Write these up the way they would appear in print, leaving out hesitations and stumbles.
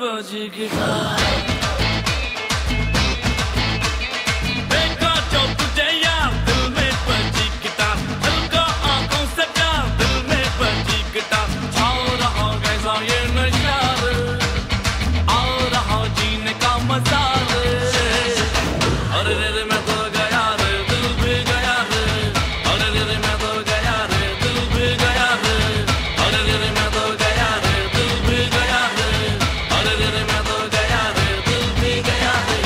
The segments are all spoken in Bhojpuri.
बजी गिटार देखा जो तुझे यार दिल में बजी गिटार हल्का आंखों से प्यार दिल में बजी गिटार छा रहा कैसा ये नशा आ रहा जीने का मजा अरे रे मैं तो गया रे दिल भी गया रे अरे रे मैं तो गया रे दिल भी गया रे अरे रे मैं तो गया रे दिल भी गया रे अरे रे मैं तो गया रे दिल भी गया रे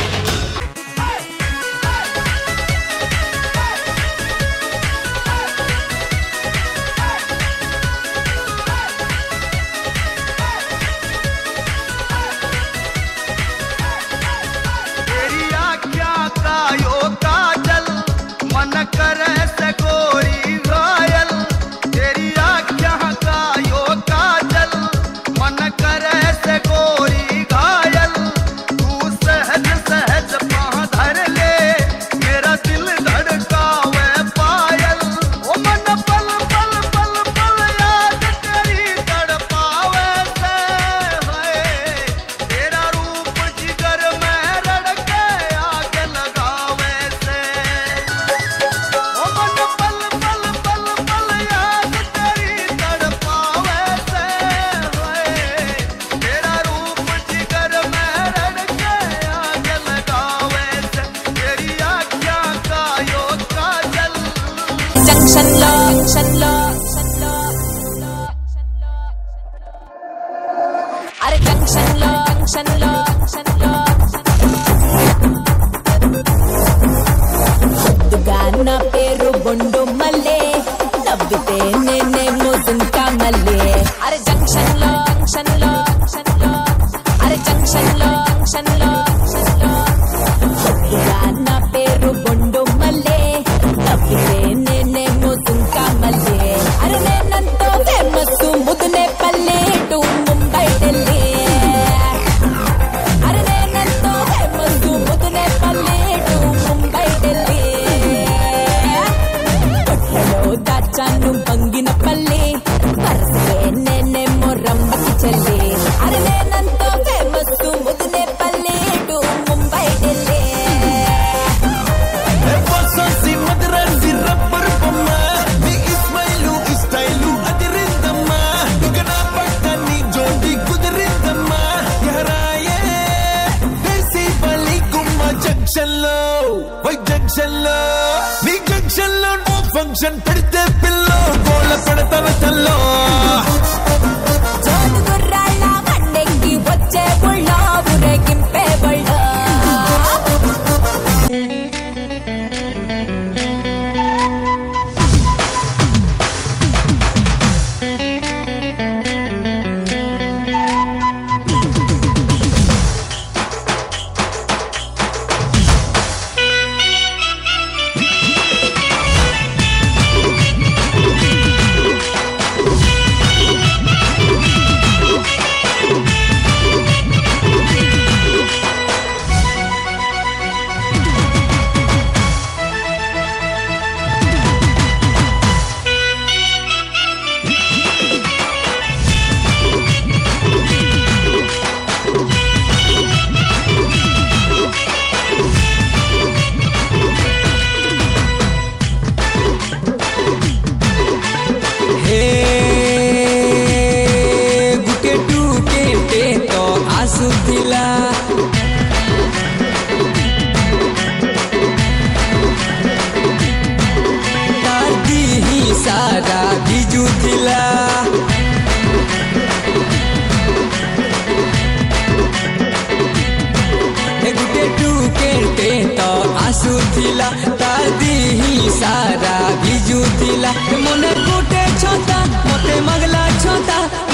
तेरी आँखियाँ कायो काजल मन करे से गोरी घायल तेरी आँखियाँ कायो काजल मन करे से गोरी घायल तू सहज सहज पाँव धर ले मेरा दिल धड़कावे पायल ओ मन पल पल पल पल याद तेरी तड़पावे से है तेरा रूप जिगर में रड़के आग लगावे से ओ मन पल पल पल पल याद तेरी तड़पावे से है तेरा रूप जिगर में रड़के आग लगावे से तेरी आँखियाँ कायो काजल जंक्शन लो अरे जंक्शन लो దుగాన పేరు బొండు మల్లే నవ్వితే నేనే మోజుంకా మల్లే అరే జంక్షన్ లో అరే జంక్షన్ లో దుగాన పేరు బొండు మల్లే నవ్వితే నేనే మోజుంకా మల్లే అరే నేనంతో ఫేమస్ ముదునే పల్లె టు ముంబై ఢిల్లీ అరే నేనంతో ఫేమస్ ముదునే పల్లె టు ముంబై ఢిల్లీ కొట్టలో దాచాను బంగిన పల్లి వరసే నేనేమో రంబకి చెల్లి అరే నేనంతో ఫేమస్ ముదునే పల్లె టు ముంబై ఢిల్లీ సి మదరాసి రబ్బర్ బొమ్మ నీ ఇస్మైలు ఇస్టైలు అదిరిందమ్మా ఇక నా పట్ట నీ జోడి కుదిరిందమ్మా ఎహరాయే దేశీ బలి గుమ్మ జంక్షన్ లో వై జంక్షన్ లో నీ జంక్షన్ లో ఓ ఫంక్షన్ పెడితే పిల్లో గోల పెడతాన తల్లో జోడు గుర్రాళ్ళ బండెక్కి వచ్చే బుళ్ళ ఊరేగింపే బళ్ళ गुटे टू केटे तो आसुथिला तारदी ही सारा बिजू थिला गुटे टू केटे तो आसुथिला तारदी ही सारा बिजू थिला मन गुटे छता मते मगला छता